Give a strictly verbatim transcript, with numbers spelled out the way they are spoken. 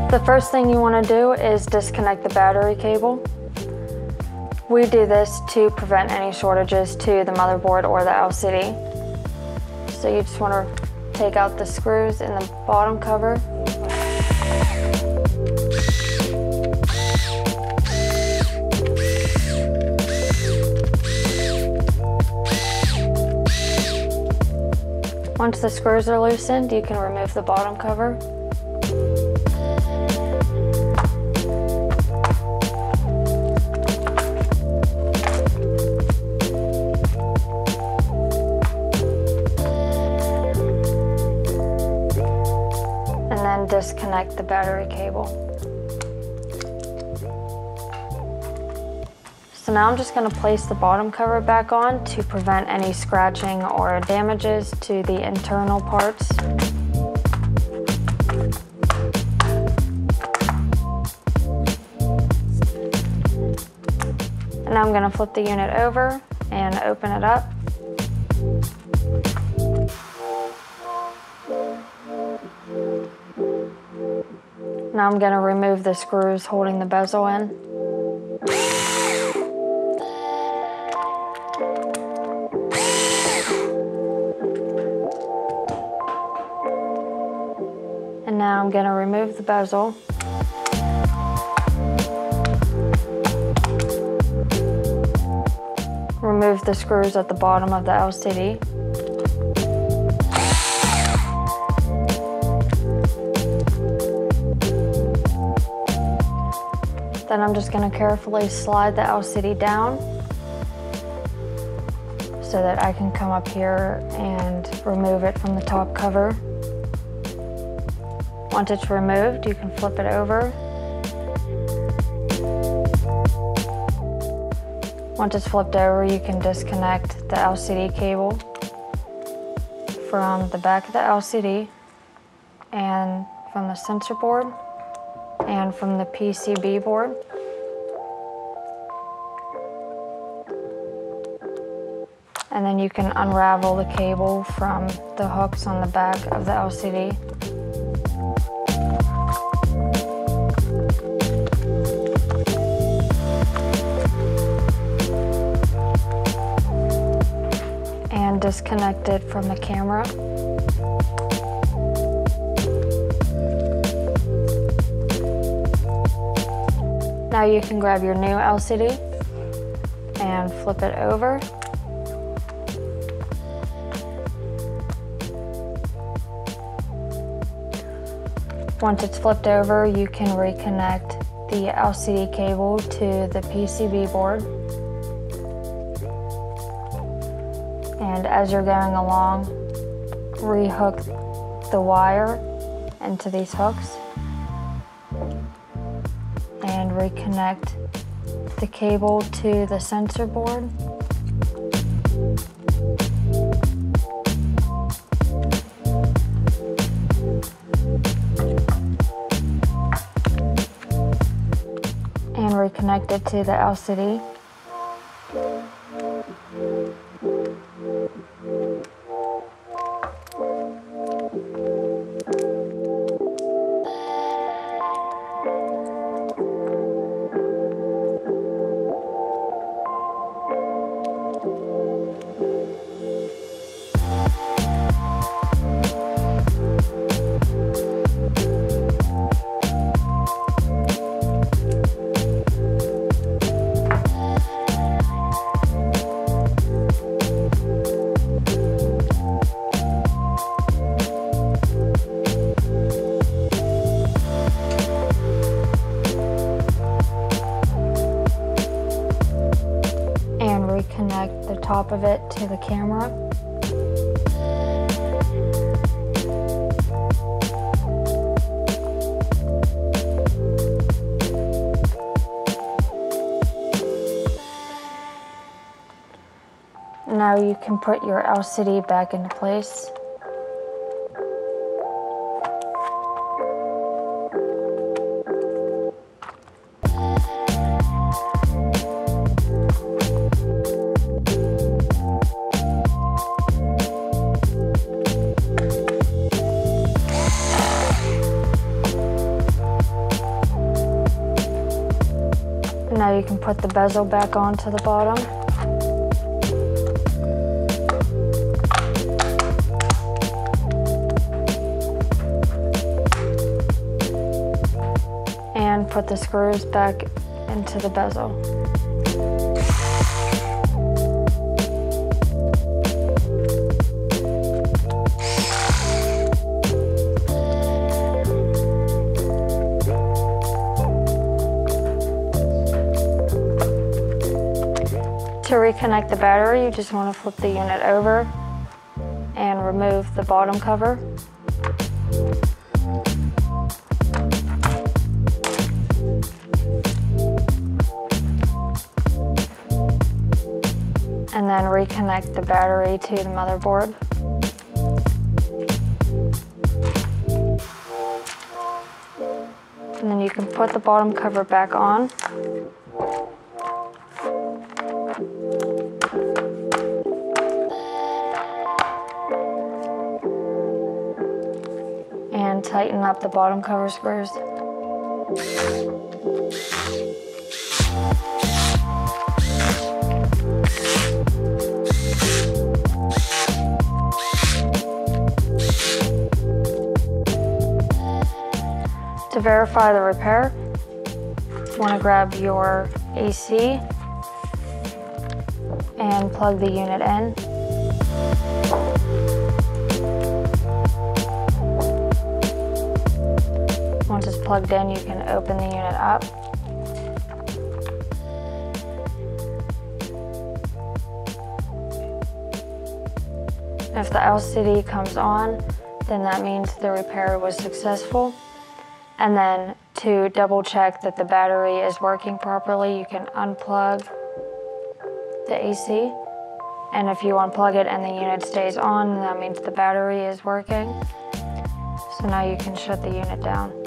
The first thing you want to do is disconnect the battery cable. We do this to prevent any shortages to the motherboard or the L C D. So you just want to take out the screws in the bottom cover. Once the screws are loosened, you can remove the bottom cover. And then disconnect the battery cable. So now I'm just going to place the bottom cover back on to prevent any scratching or damages to the internal parts. And now I'm going to flip the unit over and open it up. Now I'm going to remove the screws holding the bezel in. And now I'm going to remove the bezel. Remove the screws at the bottom of the L C D. Then I'm just going to carefully slide the L C D down so that I can come up here and remove it from the top cover. Once it's removed, you can flip it over. Once it's flipped over, you can disconnect the L C D cable from the back of the L C D and from the sensor board and from the P C B board. And then you can unravel the cable from the hooks on the back of the L C D. And disconnect it from the camera. Now you can grab your new L C D and flip it over. Once it's flipped over, you can reconnect the L C D cable to the P C B board. And as you're going along, re-hook the wire into these hooks and reconnect the cable to the sensor board. And reconnect it to the L C D. Reconnect the top of it to the camera. Now you can put your L C D back into place. Now you can put the bezel back onto the bottom. And put the screws back into the bezel. To reconnect the battery, you just want to flip the unit over and remove the bottom cover. And then reconnect the battery to the motherboard. And then you can put the bottom cover back on. And tighten up the bottom cover screws. To verify the repair, you want to grab your A C and plug the unit in. Once it's plugged in, you can open the unit up. If the L C D comes on, then that means the repair was successful. And then to double check that the battery is working properly, you can unplug the A C. And if you unplug it and the unit stays on, that means the battery is working. So now you can shut the unit down.